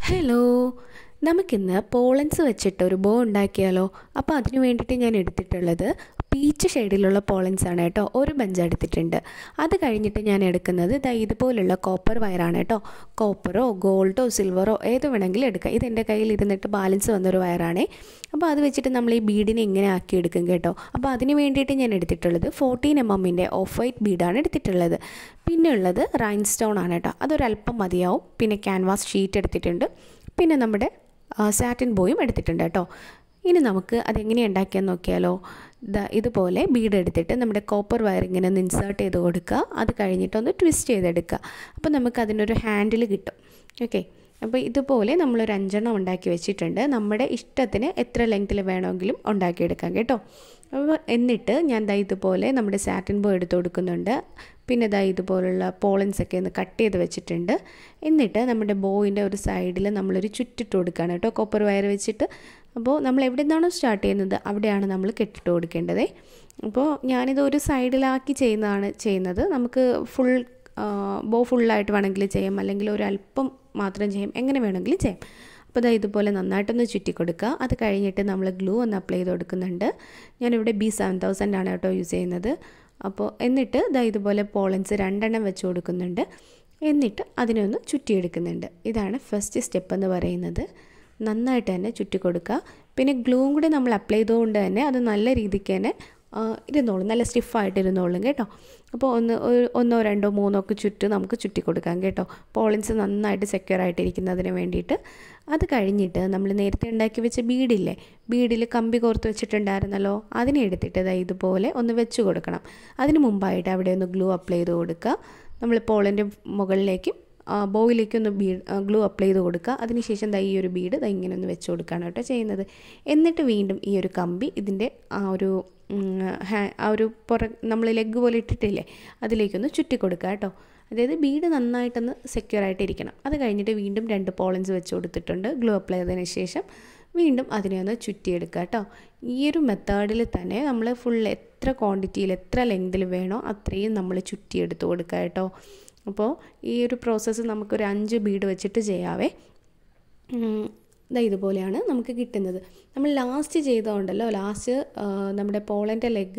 Hello, നമുക്കിന്ന് pollens വെച്ചിട്ട് ഒരു ബോ ഉണ്ടാക്കിയാലോ? അപ്പോൾ അതിന് വേണ്ടിയിട്ട് ഞാൻ എടുത്തിട്ടുള്ളത് പീച്ച് ഷെയ്ഡിലുള്ള പോളൻസ് ആണ് കേട്ടോ. ഒരു ബഞ്ച് എടുത്തിട്ടുണ്ട്. അത് കഴിഞ്ഞിട്ട് ഞാൻ എടുക്കുന്നത് ഇതുപോലുള്ള കോപ്പർ വയറാണ് കേട്ടോ. കോപ്പറോ ഗോൾഡോ സിൽവറോ ഏത് വേണമെങ്കിലും എടുക്കാം. ഇതെൻ്റെ കയ്യിൽ ഇരുന്നിട്ട് ബാലൻസ് വന്നൊരു വയറാണേ. അപ്പോൾ അത് വെച്ചിട്ട് നമ്മൾ ഈ ബീഡിനെ ഇങ്ങനെ ആക്കിയെടുക്കും കേട്ടോ. അപ്പോൾ അതിന് വേണ്ടിയിട്ട് ഞാൻ എടുത്തിട്ടുള്ളത് 14 mm ഓഫ് വൈറ്റ് ബീഡാണ് എടുത്തിട്ടുള്ളത്. പിന്നെ ഉള്ളത് റൈൻ സ്റ്റോൺ ആണ് കേട്ടോ. അതൊരല്പം മതിയാവും. പിന്നെ ക്യാൻവാസ് ഷീറ്റ് എടുത്തിട്ടുണ്ട്. പിന്നെ നമ്മുടെ സാറ്റിൻ ബോയും എടുത്തിട്ടുണ്ട് കേട്ടോ. ഇനി നമുക്ക് അതെങ്ങനെയാണ് ഉണ്ടാക്കിയെന്ന് നോക്കിയാലോ. ഇതുപോലെ ബീഡ് എടുത്തിട്ട് നമ്മുടെ കോപ്പർ വയർ ഇങ്ങനെ ഒന്ന് ഇൻസേർട്ട് ചെയ്ത് കൊടുക്കുക. അത് കഴിഞ്ഞിട്ടൊന്ന് ട്വിസ്റ്റ് ചെയ്തെടുക്കുക. അപ്പോൾ നമുക്ക് അതിനൊരു ഹാൻഡിൽ കിട്ടും. ഓക്കെ, അപ്പോൾ ഇതുപോലെ നമ്മളൊരു 5 ഉണ്ടാക്കി വെച്ചിട്ടുണ്ട്. നമ്മുടെ ഇഷ്ടത്തിന് എത്ര ലെങ്ത്തിൽ വേണമെങ്കിലും ഉണ്ടാക്കിയെടുക്കാം കേട്ടോ. അപ്പോൾ എന്നിട്ട് ഞാൻ ഇതുപോലെ നമ്മുടെ സാറ്റിൻ ബോ എടുത്ത് കൊടുക്കുന്നുണ്ട്. പിന്നെ ഇതുപോലുള്ള പോളൻസൊക്കെ ഒന്ന് കട്ട് ചെയ്ത് വെച്ചിട്ടുണ്ട്. എന്നിട്ട് നമ്മുടെ ബോയിൻ്റെ ഒരു സൈഡിൽ നമ്മളൊരു ചുറ്റിട്ട് കൊടുക്കുകയാണ് കേട്ടോ, കോപ്പർ വയർ വെച്ചിട്ട്. അപ്പോൾ നമ്മൾ എവിടെ നിന്നാണോ സ്റ്റാർട്ട് ചെയ്യുന്നത് അവിടെയാണ് നമ്മൾ കെട്ടിട്ട് കൊടുക്കേണ്ടത്. അപ്പോൾ ഞാനിത് ഒരു സൈഡിലാക്കി ചെയ്യുന്നത്. നമുക്ക് ഫുൾ ബോ ഫുള്ളായിട്ട് വേണമെങ്കിൽ ചെയ്യാം, അല്ലെങ്കിൽ ഒരല്പം മാത്രം ചെയ്യാം, എങ്ങനെ വേണമെങ്കിലും ചെയ്യാം. അപ്പോൾ ഇതുപോലെ നന്നായിട്ടൊന്ന് ചുറ്റി കൊടുക്കുക. അത് കഴിഞ്ഞിട്ട് നമ്മൾ ഗ്ലൂ ഒന്ന് അപ്ലൈ ചെയ്ത് കൊടുക്കുന്നുണ്ട്. ഞാനിവിടെ B7000 ആണ് കേട്ടോ യൂസ് ചെയ്യുന്നത്. അപ്പോൾ എന്നിട്ട് ഇതുപോലെ പോളൻസ് 2 വെച്ച് കൊടുക്കുന്നുണ്ട്. എന്നിട്ട് അതിനെ ഒന്ന് ചുറ്റിയെടുക്കുന്നുണ്ട്. ഇതാണ് ഫസ്റ്റ് സ്റ്റെപ്പ് എന്ന് പറയുന്നത്. നന്നായിട്ട് തന്നെ ചുറ്റി കൊടുക്കുക. പിന്നെ ഗ്ലൂവും കൂടി നമ്മൾ അപ്ലൈ ചെയ്തുകൊണ്ട് തന്നെ അത് നല്ല രീതിക്ക് തന്നെ ഇരുന്നോളും, നല്ല സ്റ്റിഫായിട്ട് ഇരുന്നോളും കേട്ടോ. അപ്പോൾ ഒന്നോ രണ്ടോ മൂന്നോ ഒക്കെ നമുക്ക് ചുറ്റി കൊടുക്കാം കേട്ടോ, പോളൻസ് നന്നായിട്ട് സെക്യൂർ ആയിട്ടിരിക്കുന്നതിന് വേണ്ടിയിട്ട്. അത് കഴിഞ്ഞിട്ട് നമ്മൾ നേരത്തെ ഉണ്ടാക്കി വെച്ച ബീഡിൽ കമ്പി കോർത്ത് വെച്ചിട്ടുണ്ടായിരുന്നല്ലോ, അതിനെ എടുത്തിട്ട് ഇതുപോലെ ഒന്ന് വെച്ച് കൊടുക്കണം. അതിന് മുമ്പായിട്ട് അവിടെ ഒന്ന് ഗ്ലൂ അപ്ലൈ ചെയ്ത് കൊടുക്കുക. നമ്മൾ പോളിൻ്റെ മുകളിലേക്കും ബോയിലേക്കൊന്ന് ഗ്ലൂ അപ്ലൈ ചെയ്ത് കൊടുക്കുക. അതിനുശേഷം ഈ ഒരു ബീഡ് ഇങ്ങനെ ഒന്ന് വെച്ച് കൊടുക്കുകയാണ് കേട്ടോ ചെയ്യുന്നത്. എന്നിട്ട് വീണ്ടും ഈ ഒരു കമ്പി ഇതിൻ്റെ ആ ഒരു നമ്മൾ ലെഗ് പോലെ ഇട്ടിട്ടില്ലേ അതിലേക്കൊന്ന് ചുറ്റി കൊടുക്കുക കേട്ടോ. അതായത് ബീഡ് നന്നായിട്ടൊന്ന് സെക്യൂർ ആയിട്ടിരിക്കണം. അത് കഴിഞ്ഞിട്ട് വീണ്ടും 2 പോളൻസ് വെച്ച് കൊടുത്തിട്ടുണ്ട്. ഗ്ലൂ അപ്ലൈ ചെയ്തതിന് ശേഷം വീണ്ടും അതിനെ ഒന്ന് ചുറ്റിയെടുക്കുക കേട്ടോ. ഈ ഒരു മെത്തേഡിൽ തന്നെ നമ്മൾ ഫുൾ എത്ര ക്വാണ്ടിറ്റിയിൽ എത്ര ലെങ്തിൽ വേണോ അത്രയും നമ്മൾ ചുറ്റിയെടുത്ത് കൊടുക്കുക കേട്ടോ. അപ്പോൾ ഈ ഒരു പ്രോസസ്സ് നമുക്കൊരു 5 ബീഡ് വെച്ചിട്ട് ചെയ്യാവേ. ഇതുപോലെയാണ് നമുക്ക് കിട്ടുന്നത്. നമ്മൾ ലാസ്റ്റ് ചെയ്തതുകൊണ്ടല്ലോ, ലാസ്റ്റ് നമ്മുടെ പോളൻ്റെ ലെഗ്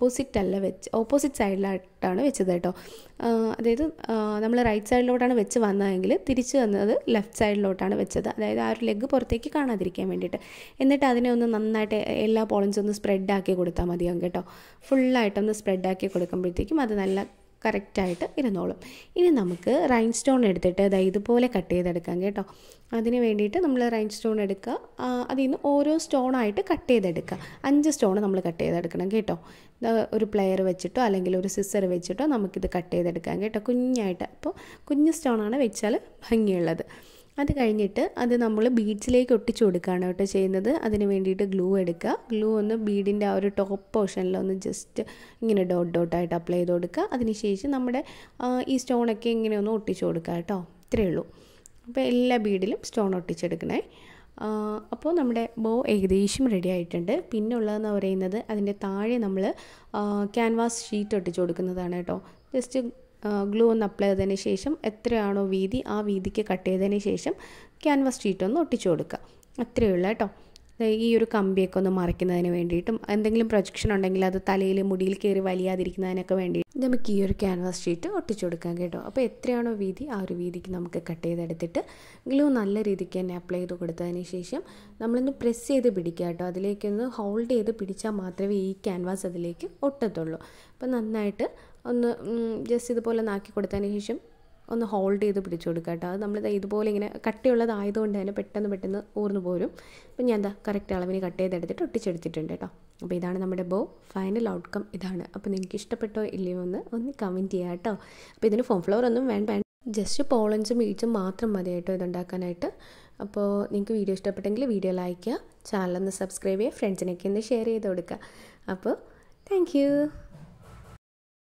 ഓപ്പോസിറ്റ് സൈഡിലായിട്ടാണ് വെച്ചത് കേട്ടോ. അതായത് നമ്മൾ റൈറ്റ് സൈഡിലോട്ടാണ് വെച്ച് വന്നതെങ്കിൽ തിരിച്ച് വന്നത് ലെഫ്റ്റ് സൈഡിലോട്ടാണ് വെച്ചത്. അതായത് ആ ഒരു ലെഗ് പുറത്തേക്ക് കാണാതിരിക്കാൻ വേണ്ടിയിട്ട്. എന്നിട്ട് അതിനെ ഒന്ന് നന്നായിട്ട് എല്ലാ പോളൻസും ഒന്ന് സ്പ്രെഡാക്കി കൊടുത്താൽ മതിയാകും കേട്ടോ. ഫുള്ളായിട്ടൊന്ന് സ്പ്രെഡാക്കി കൊടുക്കുമ്പോഴത്തേക്കും അത് നല്ല കറക്റ്റായിട്ട് ഇരുന്നോളും. ഇനി നമുക്ക് റൈൻ സ്റ്റോൺ എടുത്തിട്ട് ഇതുപോലെ കട്ട് ചെയ്തെടുക്കാം കേട്ടോ. അതിന് വേണ്ടിയിട്ട് നമ്മൾ റൈൻ സ്റ്റോൺ എടുക്കുക. അതിൽ നിന്ന് ഓരോ സ്റ്റോണായിട്ട് കട്ട് ചെയ്തെടുക്കുക. 5 സ്റ്റോൺ നമ്മൾ കട്ട് ചെയ്തെടുക്കണം കേട്ടോ. ഒരു പ്ലെയർ വെച്ചിട്ടോ അല്ലെങ്കിൽ ഒരു സിസർ വെച്ചിട്ടോ നമുക്കിത് കട്ട് ചെയ്തെടുക്കാം കേട്ടോ, കുഞ്ഞായിട്ട്. അപ്പോൾ കുഞ്ഞ് സ്റ്റോണാണ് വെച്ചാൽ ഭംഗിയുള്ളത്. അത് കഴിഞ്ഞിട്ട് അത് നമ്മൾ ബീഡ്സിലേക്ക് ഒട്ടിച്ചു കൊടുക്കുകയാണ് കേട്ടോ ചെയ്യുന്നത്. അതിന് വേണ്ടിയിട്ട് ഗ്ലൂ എടുക്കുക. ഗ്ലൂ ഒന്ന് ബീഡിൻ്റെ ആ ഒരു ടോപ്പ് പോർഷനിലൊന്ന് ജസ്റ്റ് ഇങ്ങനെ ഡോട്ടായിട്ട് അപ്ലൈ ചെയ്ത് കൊടുക്കുക. അതിനുശേഷം നമ്മുടെ ഈ സ്റ്റോണൊക്കെ ഇങ്ങനെ ഒന്ന് ഒട്ടിച്ചു കൊടുക്കുക കേട്ടോ. ഇത്രയേ ഉള്ളൂ. അപ്പോൾ എല്ലാ ബീഡിലും സ്റ്റോൺ ഒട്ടിച്ചെടുക്കണേ. അപ്പോൾ നമ്മുടെ ബോ ഏകദേശം റെഡി ആയിട്ടുണ്ട്. പിന്നെ ഉള്ളതെന്ന് പറയുന്നത് അതിൻ്റെ താഴെ നമ്മൾ ക്യാൻവാസ് ഷീറ്റ് ഒട്ടിച്ചു കൊടുക്കുന്നതാണ് കേട്ടോ. ജസ്റ്റ് ഗ്ലൂ ഒന്ന് അപ്ലൈ ചെയ്തതിന് ശേഷം എത്രയാണോ വീതി ആ വീതിക്ക് കട്ട് ചെയ്തതിന് ശേഷം ക്യാൻവാസ് ഷീറ്റ് ഒന്ന് ഒട്ടിച്ചു കൊടുക്കുക. അത്രയേ ഉള്ളൂ കേട്ടോ. ഈ ഒരു കമ്പിയൊക്കെ ഒന്ന് മറയ്ക്കുന്നതിന് വേണ്ടിയിട്ടും എന്തെങ്കിലും പ്രൊജക്ഷൻ ഉണ്ടെങ്കിൽ അത് തലയിൽ മുടിയിൽ കയറി വലിയാതിരിക്കുന്നതിനൊക്കെ വേണ്ടി നമുക്ക് ഈ ഒരു ക്യാൻവാസ് ഷീറ്റ് ഒട്ടിച്ചു കൊടുക്കാം കേട്ടോ. അപ്പോൾ എത്രയാണോ വീതി ആ ഒരു വീതിക്ക് നമുക്ക് കട്ട് ചെയ്തെടുത്തിട്ട് ഗ്ലൂ നല്ല രീതിക്ക് തന്നെ അപ്ലൈ ചെയ്ത് കൊടുത്തതിന് ശേഷം നമ്മളൊന്ന് പ്രസ് ചെയ്ത് പിടിക്കുക കേട്ടോ. അതിലേക്കൊന്ന് ഹോൾഡ് ചെയ്ത് പിടിച്ചാൽ മാത്രമേ ഈ ക്യാൻവാസ് അതിലേക്ക് ഒട്ടത്തുള്ളൂ. അപ്പോൾ നന്നായിട്ട് ഒന്ന് ജസ്റ്റ് ഇതുപോലെ നാക്കി കൊടുത്തതിന് ശേഷം ഒന്ന് ഹോൾഡ് ചെയ്ത് പിടിച്ചു കൊടുക്കുക കേട്ടോ. അത് നമ്മൾ ഇതുപോലെ ഇങ്ങനെ കട്ടിയുള്ളതായതുകൊണ്ട് തന്നെ പെട്ടെന്ന് ഊർന്നു പോരും. അപ്പോൾ ഞാൻ കറക്റ്റ് അളവിന് കട്ട് ചെയ്തെടുത്തിട്ട് ഒട്ടിച്ചെടുത്തിട്ടുണ്ട് കേട്ടോ. അപ്പോൾ ഇതാണ് നമ്മുടെ ബോ. ഫൈനൽ ഔട്ട്കം ഇതാണ്. അപ്പോൾ നിങ്ങൾക്ക് ഇഷ്ടപ്പെട്ടോ ഇല്ലയോ ഒന്ന് കമൻറ്റ് ചെയ്യാം കേട്ടോ. അപ്പോൾ ഇതിന് ഫോം ഫ്ലവർ ഒന്നും വേണ്ട, ജസ്റ്റ് പോളൻസും ബീഡ്സും മാത്രം മതി കേട്ടോ ഇതുണ്ടാക്കാനായിട്ട്. അപ്പോൾ നിങ്ങൾക്ക് വീഡിയോ ഇഷ്ടപ്പെട്ടെങ്കിൽ വീഡിയോ ലൈക്ക് ചെയ്യുക, ചാനലൊന്ന് സബ്സ്ക്രൈബ് ചെയ്യുക, ഫ്രണ്ട്സിനൊക്കെ ഒന്ന് ഷെയർ ചെയ്ത് കൊടുക്കുക. അപ്പോൾ താങ്ക് യു.